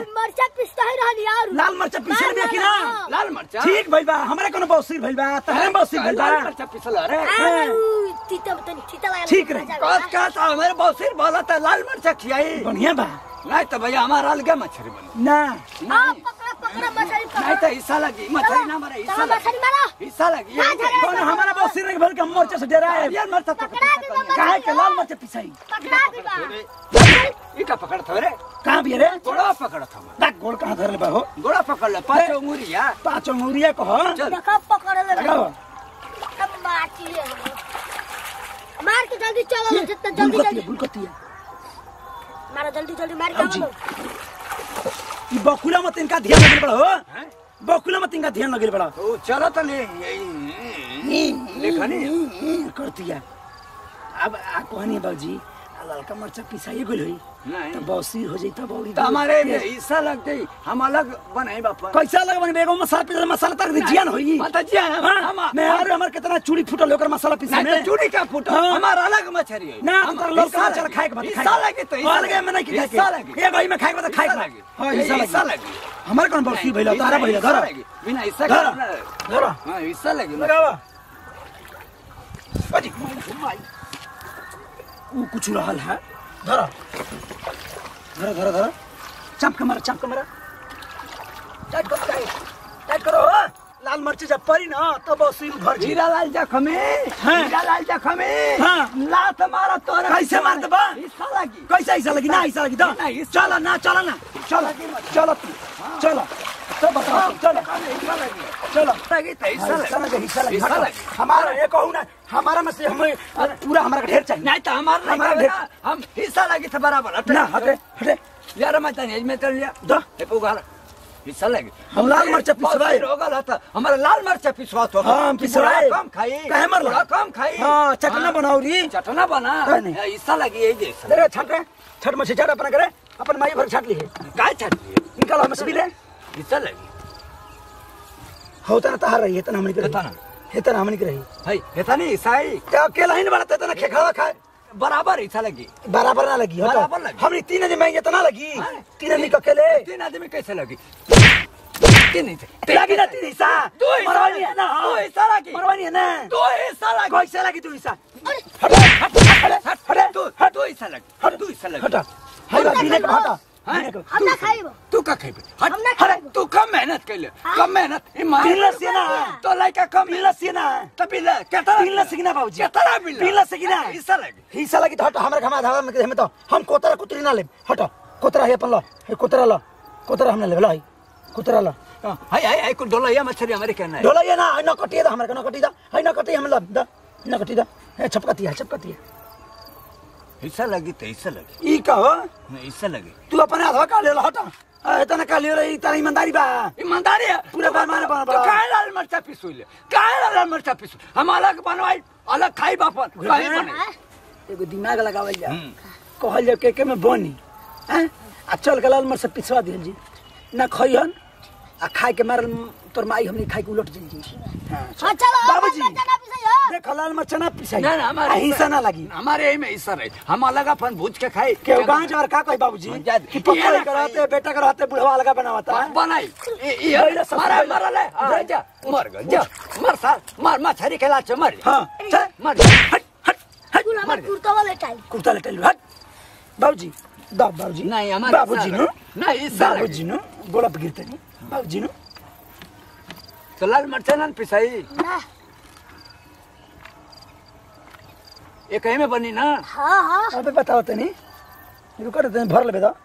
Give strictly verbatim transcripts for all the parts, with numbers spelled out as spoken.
मरचा पिसता ही रहली यार लाल मरचा पीसे देखी ना लाल मरचा ठीक भइल बा हमरा कोनो बौसीर भइल बा तहरे बौसीर भइल बा लाल मरचा पिसल रे तीता तनी तीता लगा ठीक रे कस का था मेरे बौसीर बोला था लाल मरचा खियाई बढ़िया बा नहीं तो भैया हमारा अलग मछली बनी ना हां पकड़ा पकड़ा मछली पकड़ा नहीं तो हिस्सा लगी मछली ना मारे हिस्सा मछली मारा हिस्सा लगी कौन हमारा बौसीर रे भर के मरचा से डरा है यार मरचा पकड़ा दी काहे के लाल मरचा पिसाई पकड़ा दी बा इका पकड़ था रे कहां भी रे गोड़ा पकड़ था ना गोड़ कहां धर ले बा हो गोड़ा पकड़ ले पांच उंगलियां पांच उंगलियां को हो देखा पकड़ ले लगाओ अब माटी है मार के जल्दी चलो जितना जल्दी जल्दी बुलकती है मारा जल्दी जल्दी मार के चलो ई बकुला मत इनका ध्यान लगे बड़ा हो बकुला मत इनका ध्यान लगे बड़ा तो चलो तो ले देखा नहीं करती है अब आ कहनी बाबूजी ललका मरचा पिसाई गेल होई नहीं तो बौसीर हो जाई तब और तो हमारे हिस्सा लग गई हम अलग बनाए बापा कैसा लगे बने बेगो मसाला पिसा मसाला तक जियान होई माता जी हम मैं और हमर कितना चूड़ी फूटल ओकर मसाला पिसा नहीं में तो चूड़ी का फूटा हाँ। हमारा अलग मछली है ना हम ललका मरचा खाए के बाद हिस्सा लगे तो हिस्सा लगे मैं नहीं की हिस्सा लगे ये भाई मैं खाए के बाद खाए के लगे हां हिस्सा हिस्सा लगे लगे हमार कौन बौसीर भइला तारा भइला धर बिना हिस्सा धर का धर हां हिस्सा लगे लगावा अजी माई वो कुछ रहल है धर धर धर धर चमक के मारा चमक के मारा टाइट करो टाइट टाइट करो लाल मिर्च जब पड़ी ना तब बौसीर भर जी हीरा लाल जखमे हीरा लाल जखमे हां लात मारा तोरे कैसे मार दबा हिस्सा लगी कैसे ऐसा लगी ना ऐसा लगी तो चलो ना चलो ना चलो चलो चलो सब बताओ चलो चलो लगी तो हिस्सा हिस्सा लगे हिस्सा लगे हिस्सा लगे हमारा ये कहूँ ना हमारा में से हमें पूरा हमारा ढेर चाहिए नहीं तो हमारा हमारा नहीं ढेर हम हिस्सा लगी था बराबर ना हटे हटे यार मैं तने में कर लिया दो ए पुगार हिस्सा लगी हम लाल मिर्च पिसवाए रोगा था हमारा लाल मिर्च पिसवा तो हां पिसवाए कम खाई काहे मरला कम खाई हां चटना बनाओ री चटना बना हिस्सा लगी यही जैसा अरे छट रे छट मछली छट अपना करे अपन माई भर छट ली है काय छट निकाल हम सभी ले हिस्सा लगी होता ना तहार रही है तना हमनी करे तना है तना हमनी करे है हेता नहीं ईसाई क्या अकेला ही नहीं बनता तना खेखड़ा खाए बराबर हिस्सा लगी बराबर ना लगी बराबर लगी हमनी तीन आदमी में इतना लगी तीन आदमी का अकेले तीन आदमी कैसे लगी तीन हिस्सा लगी ना तीन हिस्सा दो हिस्सा मरवानी है ना दो हिस्सा लगी मरवानी है ना दो हिस्सा लगी कैसे लगी तू हिस्सा हट हट हट हट दो हट दो हिस्सा लगी हट दो हिस्सा लगी हटा हटा बिना का हटा हम ना खाइबो तू का खाइबे हट हट तू कम मेहनत कैले कम मेहनत ईमान पिल्ला से ना तो लाइका कम पिल्ला से ना तो पिल्ला केतरा पिल्ला से ना बाबूजी केतरा पिल्ला पिल्ला से ना हिस्सा लगी हिस्सा लगी तो हट हमरा घमा धावा में हम तो हम कोतरा कुतरी ना ले हट कोतरा है अपन लो हे कोतरा लो कोतरा हमने ले लो कोतरा लो हाय हाय हाय को डोलैया मछली हमारे कहना है ढोला ये ना है ना कटिए दा हमरा ना कटी दा है ना कटी हम ला दा ना कटी दा है छपकती है छपकती है हिस्सा लगी तो हिस्सा लगी ई का हो हिस्सा लगी तू अपने आधा का ले लो हटा ए तना का ले रही तारी ईमानदारी बा ईमानदारी है पूरा बेईमान बना तो काहे लाल मरचा पिसू ले काहे लाल मरचा पिसू हम अलग बनवाई अलग खाई बापन काहे बने एगो दिमाग लगावल जा कहल जा के के में बनी हैं आ चल के लाल मर से पिसवा दिहल जी ना खइहन आ खाए के मारल तोर माई हमनी खाए के उलट जी हां चलो बाबूजी चना पिसैयो देख लाल मर चना पिसाई ना ना हमारे हिस्सा ना लगी हमारे यही में हिस्सा रहे हम अलग अपन भूज के खाए के गांव और का कहि बाबूजी कि पप्पा कराते बेटा कराते बुढ़वा अलग बनावता है बनाई ये मारा मरल है जा मर गए जा मर साल मर मछरी खेला छ मर हां चल मर जा हट हट हट मर कुर्ता वाले टाइम कुर्ता ले टल हट बाबूजी दा बाबूजी नहीं हमारे बाबूजी नु नहीं हिस्सा बाबूजी नु गोला पगिरते नहीं बाबूजी नु तो लाल मरचा ना पिसाई ना ये कहीं में बनी ना हां हां अबे बताओ तनी रुको रे भर लेबे दा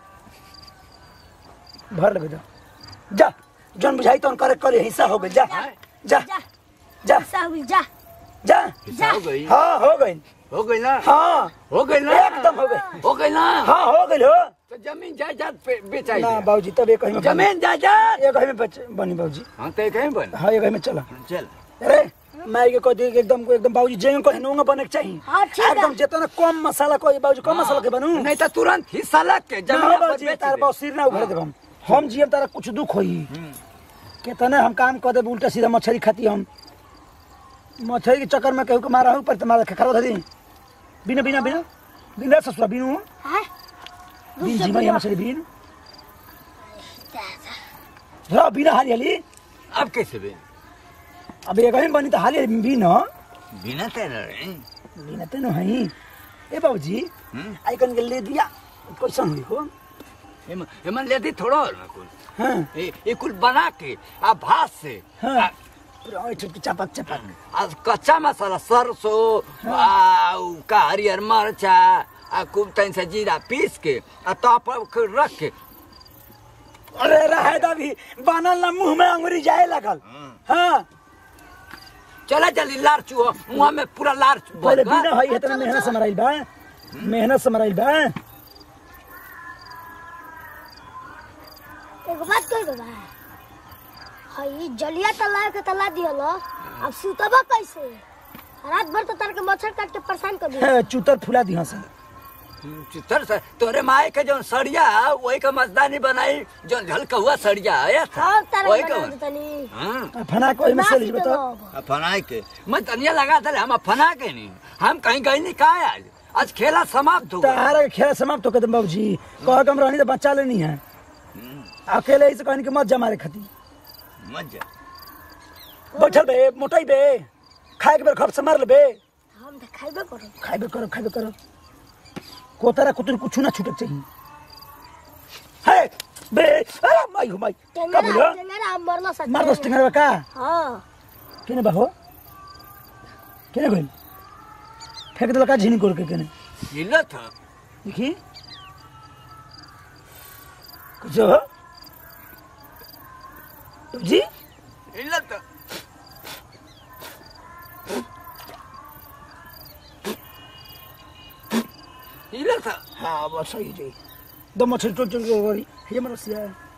भर लेबे दा जा जन बुझाई तो करे करे हिस्सा हो गई जा जा जा सब जा जा हिस्सा हो गई हां हो गई हो गई ना हां हो गई ना एकदम हो गई हो गई ना हां हो गई हो तो जमीन जायदाद पे बेचाई ना बाबूजी तब ये कहीं में जमीन जायदाद ये कहीं में बच बनी बाबूजी हां तो कहीं बन हां ये कहीं में चला चल अरे मैं ये कह दी एकदम एकदम बाबूजी जेंग को हेनोंगा बने के चाहिए हां ठीक है एकदम जितना कम मसाला को बाबूजी कम मसाला के बनू नहीं तो तुरंत हिस्सा लग के जमीन पर बाबूजी तार बसिर ना उभर देब हम हम जीव तारा कुछ दुख होई केतने हम काम कर देब उल्टा सीधा मछली खाती हम मछली के चक्कर में कहू के मारा हूं पर तुम्हारा खखरा धरी बिना बिना बिना बिना ससुरा बिनु हां बिन जीवा या मछली बिन रा बिना हाली हाली अब कैसे बे अब एक ही बनी तो हाली बिना बिना तेरा रे बिना तो नहीं ए बाबूजी हम्म आई कन के ले दिया कैसा हुई हो एमन एमन ले दी थोड़ा और ना कुल हां ए ये कुल बना के आ भात से हां आ- पूरा ऐठ चपक चपक आज कच्चा मसाला सरसों आ उ का हरियर मरचा आ खूब तन से जीरा पीस के आ तो पर रख के अरे रहे दभी बनल ना मुंह में अंगुरी जाए लगल हां चला जल्दी लार चुहो मुंह में पूरा लार चु पहले बिना है इतना मेहनत से मराइल बा मेहनत से मराइल बा एगो बात कह दो भाई हई जलिया तला के तला दिहलो अब सुतबा कैसे रात भर तो तार के मच्छर काट के परेशान कर दिया चूतर फुला दिया से चितर से तोरे माए के जो सड़िया वही का मस्तानी बनाई जो झलका हुआ सड़िया आया था हां तार वही बना का दे तनी हां फना कोई में से लीज बता फनाए के मैं तनिया लगा था हम फना के नहीं हम कहीं गए नहीं का आज आज खेला समाप्त हो गया तारा के खेल समाप्त हो के बाबूजी कह कम रहनी तो बच्चा लेनी है अकेले ही से कहनी कि मत जमारे खती मजा बैठल बे मोटाई बे खाए के बेर खप से मार ले बे हम तो खाइबे करो खाइबे करो खाइबे करो कोतरा कुतुर कुछ ना छूटक चाहिए है बे अरे माई हो माई का टेंगरा बोलो टेंगरा मरना सच मार दस टिंगर का हां केने बाहो केने गइल फेंक दल का झिनी कोर के केने हिला था देखी कुछ हो जी हिला था हिला था हाँ बस सही जी दो मछली टोट टोट के गई ये मरसिया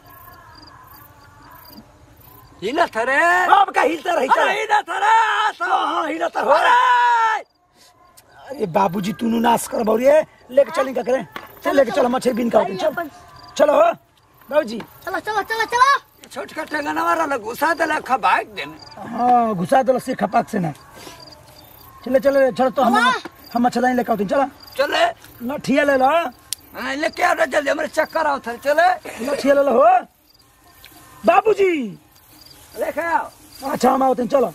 हिला था रे अब का हिलता रहता अरे हिला था रे हाँ हाँ हिलता हो अरे अरे बाबूजी तू नु नाश कर बौरिए लेके चली का करे चल लेके चलो मछली बिन का चल चलो हो बाबूजी चलो चलो चलो चलो छोटका टेंगना वाला लग घुसा देला खबाक देने हाँ घुसा दो से खपाक से ना चले चले चलो तो हम हम मछली लेके आते चलो चले लठिया ले लो हाँ, लेके आ रहा जल्दी हमारे चक्कर आओ था चले लठिया ले लो हो बाबूजी लेके आओ अच्छा हम आते चलो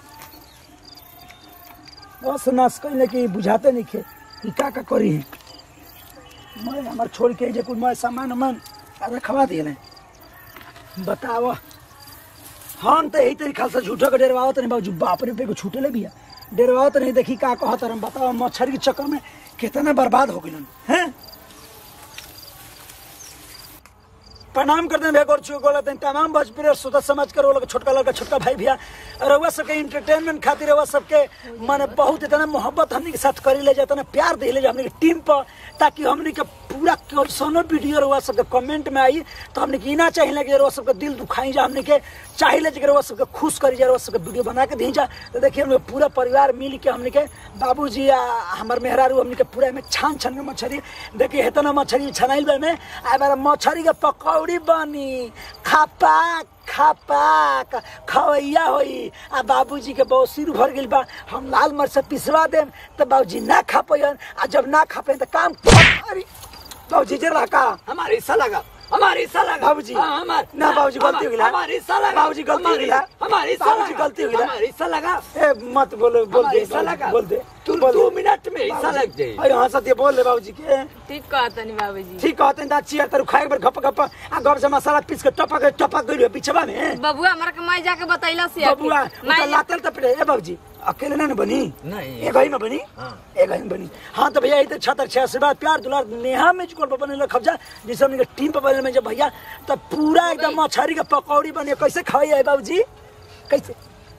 बस नाश कहने की बुझाते नहीं खे कि का का करी है मैं हमार छोड़ के जे कुछ मैं सामान मन रखवा दिए बताओ हम तो यही तरीका से झूठो के डेरवाओ तो नहीं बाबू बाप रे पे को छूटे ले बिया डेरवाओ तो नहीं देखी का कहत हम बताओ मच्छर के चक्कर में कितना बर्बाद हो गइलन हैं प्रणाम करते हैं भैया चुक बोलते हैं तमाम भोजपुरी और सुधा समाज के रोल छोटका लड़का छोटका भाई भैया और रउआ सबके इंटरटेनमेंट खातिर रउआ सबके माने बहुत इतना मोहब्बत हमनी के साथ करी ले जाता ना प्यार दे ले जा हमनी के टीम पर ताकि हमनी के पूरा कैसनो वीडियो रउआ सबके कमेंट में आई तो हमनी के इना चाहिए कि रउआ सबके दिल दुखाई जा हमनी के चाहिए कि रउआ सबके खुश करी जा रउआ सबके वीडियो बना के दी जा तो देखिए हम पूरा परिवार मिल के हमनी के बाबूजी आ हमार मेहरारू हमनी के पूरा में छान छान के मछली देखिए इतना मछली छनाइल में आ मछली के पकौड़ी बनी खापाक खापाक खवैया होई आ बाबूजी के बहुत सिर भर गइल बा हम लाल मिर्च से पिसवा देम तो बाबूजी ना खा पायन आ जब ना खा पायन तो काम अरे बाबूजी जरा का हमारे हिस्सा लगा हमारे हिस्सा लगा बाबूजी हाँ, हमार ना बाबूजी गलती हो गया हमारे हिस्सा लगा बाबूजी गलती हो गया हमारे हिस्सा बाबूजी लगा गलती हो गया हमारे हिस्सा लगा ए मत बोलो बोल हमारे दे हिस्सा लगा बोल दे तू बोल दो दे। मिनट में हिस्सा लग जाए अरे हाँ सत्य बोल ले बाबूजी के ठीक कहता नहीं बाबूजी ठीक कहते हैं दाची तर खाए बर घप घप आ घर से मसाला पीस के टपक टपक गइल पिछवा में बबुआ हमरा के माई जाके बतैला से बबुआ उनका लातल तपड़े ए बाबूजी अकेले ना बनी नहीं। एक ही में बनी हाँ। एक ही में बनी हाँ तो भैया इधर छतर छह से बाद प्यार दुलार नेहा में जुकर पर बने खबजा जैसे हमने टीम पर बने में जब भैया तो पूरा एकदम मछली का पकौड़ी बने कैसे खाई है बाबूजी कैसे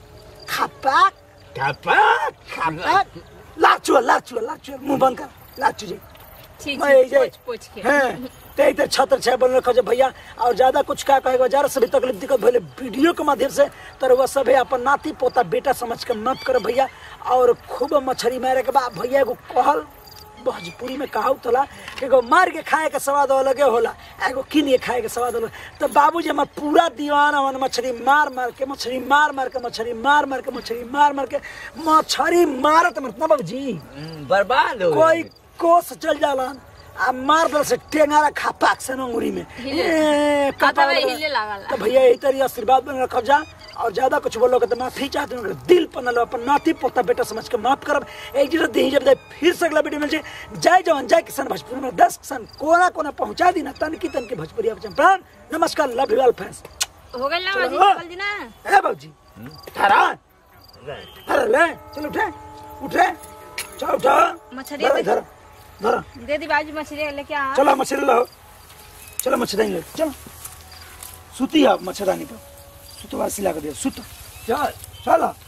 खपाक ठपक खपाक लाचुआ लाचुआ लाचुआ मुंह बंद कर लाचू जी ठीक मैं ठीक ये- पोछ पोछ के हैं ते इधर छतर छह बन रखा भैया और ज्यादा कुछ क्या कहेगा जरा से भी तकलीफ दिक्कत भले वीडियो के माध्यम से तर वह सब अपन नाती पोता बेटा समझ के मत करो भैया और खूब मछली मारे के बाद भैया एगो कहल भोजपुरी में कहावत होला एगो मार के खाए के स्वाद अलगे होला एगो किन के खाए के स्वाद अलग तो बाबूजी हम पूरा दीवाना मन मछली मार मार के मछली मार मार के मछली मार मार के मछली मार मार के मछली मारत मत ना बाबूजी बर्बाद हो कोई कोस चल जाला आ मार दल से टेंगारा खापाक से अंगुरी में हिले। ए, आता कपाल भाई में- हिले लागला। तो भैया यही तरी आशीर्वाद बन रखब जा और ज्यादा कुछ बोलो तो माफी चाहते हो दिल पनल अपन नाती पोता बेटा समझ के माफ करब एक जगह दी जब फिर से अगला वीडियो मिल जाए जय जवान जय किसान भोजपुरी में दस किसान कोना कोना पहुंचा दी ना तन की तन के भोजपुरी आप प्राण नमस्कार लव यू ऑल फ्रेंड्स हो गइल ना चलो, बाबूजी हाँ। चल दी ना ए बाबूजी ठहरा अरे ले चल उठे उठे चल उठा मछली धर दे- धर धर दे दी बाबूजी मछली लेके आ चलो मच्छर लो चलो मच्छरदानी ले चलो सुती आप मच्छरदानी पर सुतवा सिला कर दिया सुत चल चलो